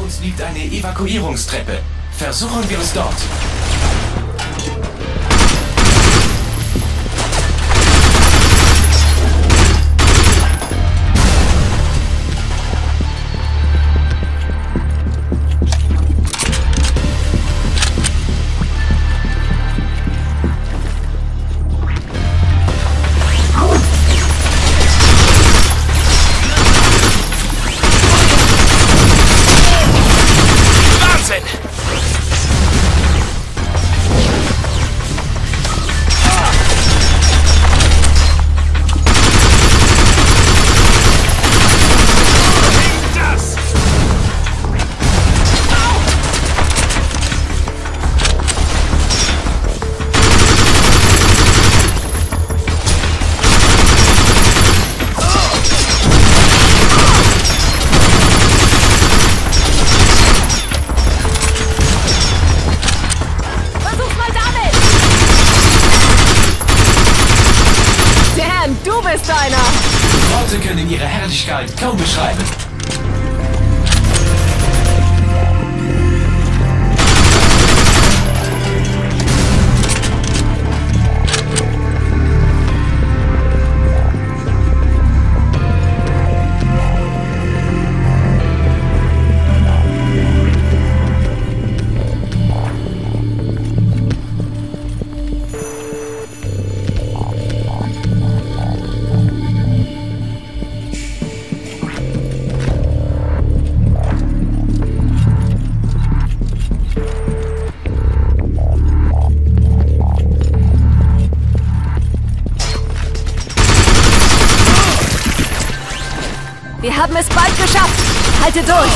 uns liegt eine Evakuierungstreppe. Versuchen wir es dort. Worte können ihre Herrlichkeit kaum beschreiben. Wir haben es bald geschafft. Halte durch.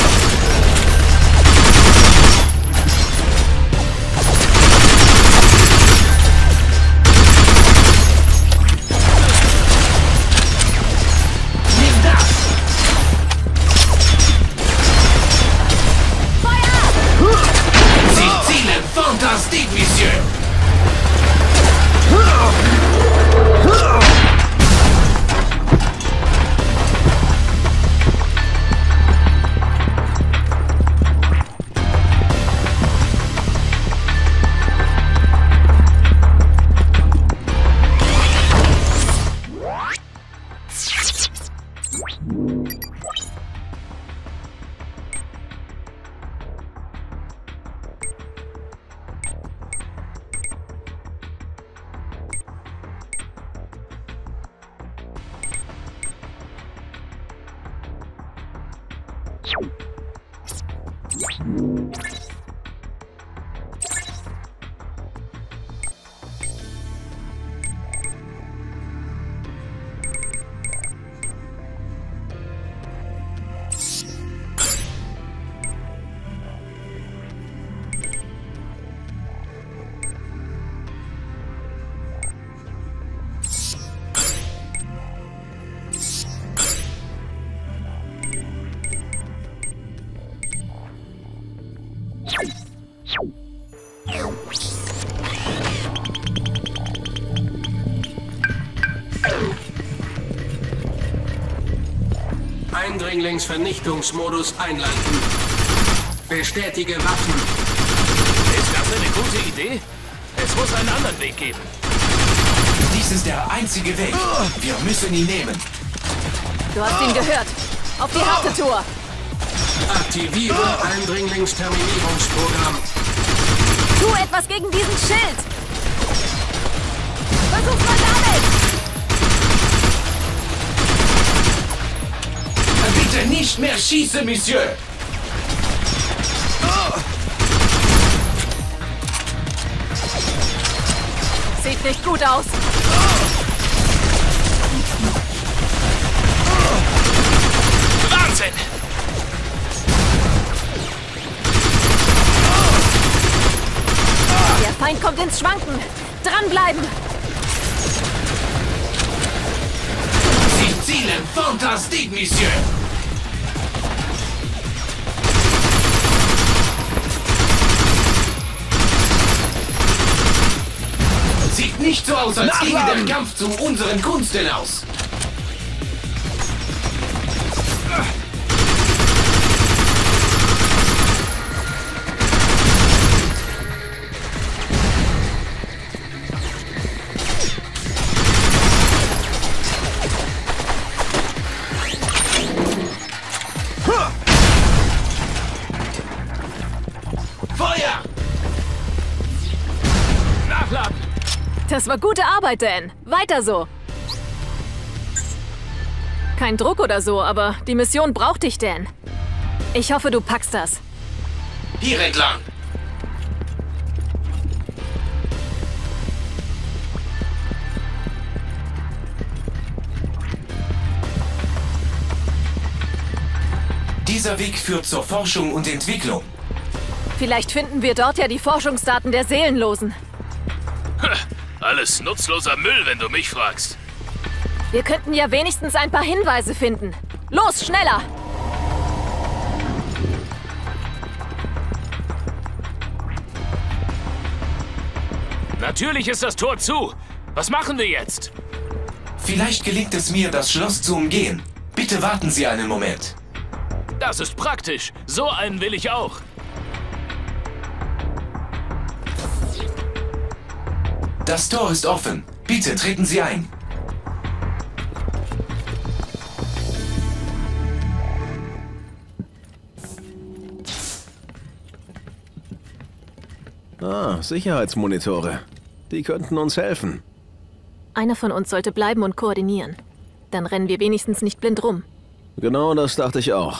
Nimm das! Feuer! Sie zielen! Fantastique, Monsieur! Eindringlingsvernichtungsmodus einleiten. Bestätige Waffen. Ist das eine gute Idee? Es muss einen anderen Weg geben. Dies ist der einzige Weg. Wir müssen ihn nehmen. Du hast ihn gehört. Auf die harte Tour. Aktiviere Eindringlingsterminierungsprogramm. Tu etwas gegen diesen Schild. Versuch mal damit. Bitte nicht mehr schießen, Monsieur! Sieht nicht gut aus. Wahnsinn! Der Feind kommt ins Schwanken. Dranbleiben. Sie zielen! Fantastique, Monsieur! Sieht nicht so aus, als ginge der Kampf zu unseren Gunsten aus. Das war gute Arbeit, Dan. Weiter so. Kein Druck oder so, aber die Mission braucht dich, Dan. Ich hoffe, du packst das. Hier entlang. Dieser Weg führt zur Forschung und Entwicklung. Vielleicht finden wir dort ja die Forschungsdaten der Seelenlosen. Alles nutzloser Müll, wenn du mich fragst. Wir könnten ja wenigstens ein paar Hinweise finden. Los, schneller! Natürlich ist das Tor zu. Was machen wir jetzt? Vielleicht gelingt es mir, das Schloss zu umgehen. Bitte warten Sie einen Moment. Das ist praktisch. So einen will ich auch. Das Tor ist offen. Bitte treten Sie ein. Ah, Sicherheitsmonitore. Die könnten uns helfen. Einer von uns sollte bleiben und koordinieren. Dann rennen wir wenigstens nicht blind rum. Genau das dachte ich auch.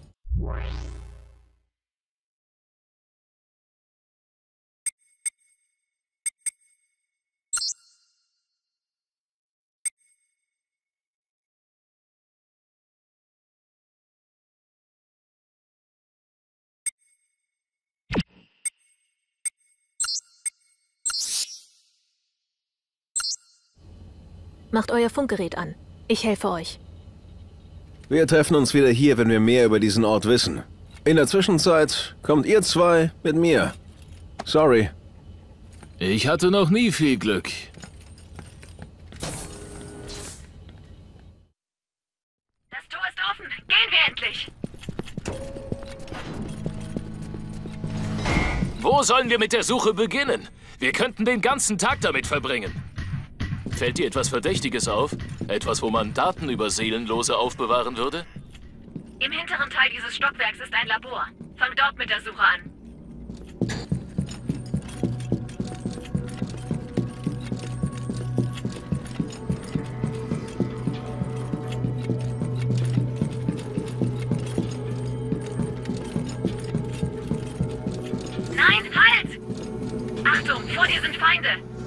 Macht euer Funkgerät an. Ich helfe euch. Wir treffen uns wieder hier, wenn wir mehr über diesen Ort wissen. In der Zwischenzeit kommt ihr zwei mit mir. Sorry. Ich hatte noch nie viel Glück. Das Tor ist offen. Gehen wir endlich. Wo sollen wir mit der Suche beginnen? Wir könnten den ganzen Tag damit verbringen. Fällt dir etwas Verdächtiges auf? Etwas, wo man Daten über Seelenlose aufbewahren würde? Im hinteren Teil dieses Stockwerks ist ein Labor. Fang dort mit der Suche an. Nein, halt! Achtung, vor dir sind Feinde!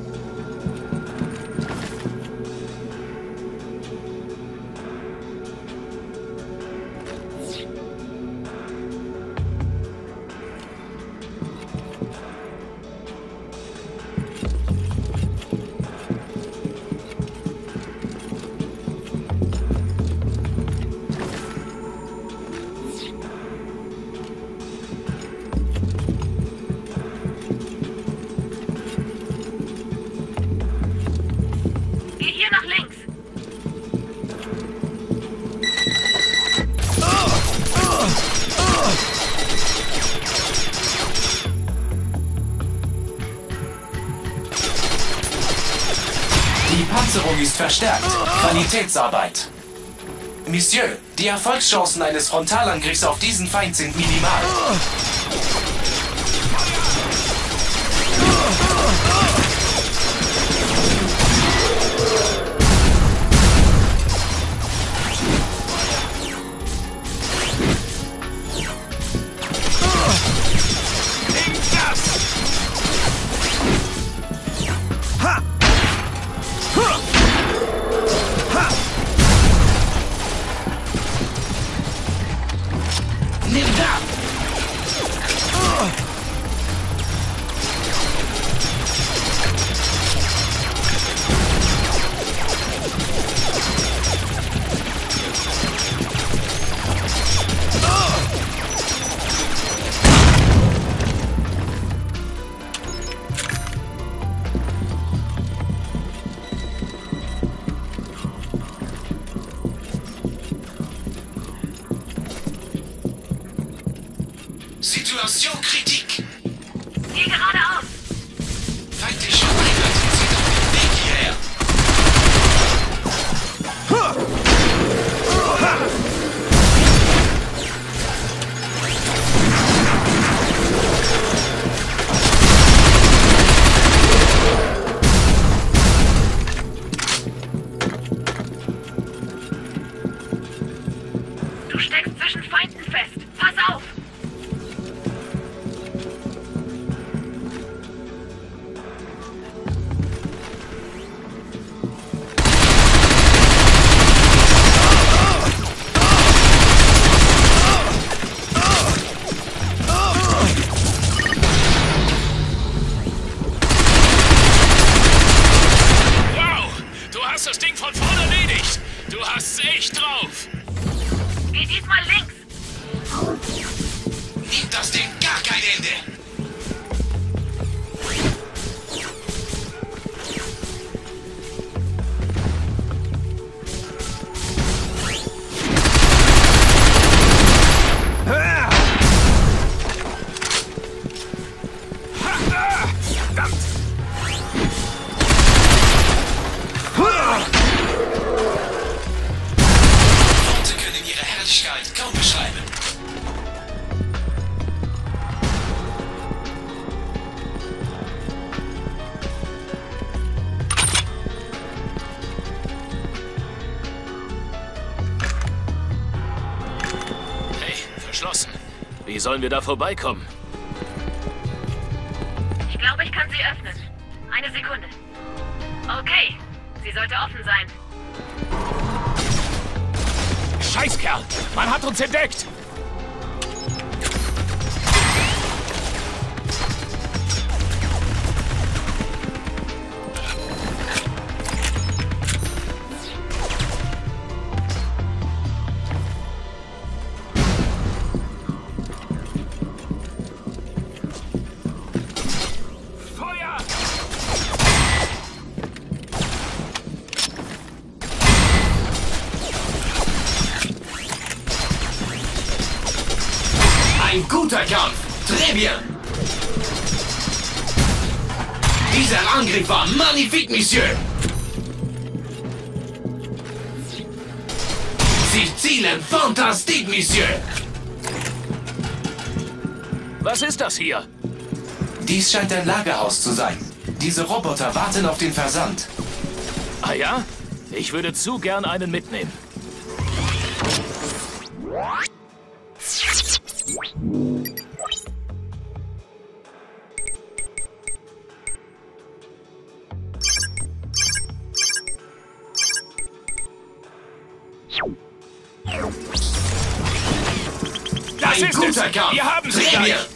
Die Panzerung ist verstärkt. Qualitätsarbeit. Monsieur, die Erfolgschancen eines Frontalangriffs auf diesen Feind sind minimal. Nimm da! Situation kritik. Geh geradeaus! Feindliche Einheiten sind auf dem Weg hierher. Du steckst zwischen Feinden fest. Pass auf! Das Ding von vorne erledigt. Du hast's echt drauf. Geh diesmal links. Nimmt das Ding gar kein Ende. Kaum beschreiben. Hey, verschlossen. Wie sollen wir da vorbeikommen? Ich glaube, ich kann sie öffnen. Eine Sekunde. Okay, sie sollte offen sein. Scheißkerl! Man hat uns entdeckt! Feuer! Ein guter Kampf. Très bien. Dieser Angriff war magnifique, Monsieur. Sie zielen fantastique, Monsieur. Was ist das hier? Dies scheint ein Lagerhaus zu sein. Diese Roboter warten auf den Versand. Ah ja? Ich würde zu gern einen mitnehmen. Das Ein ist guter es! Kampf. Wir haben sie Très bien. gleich!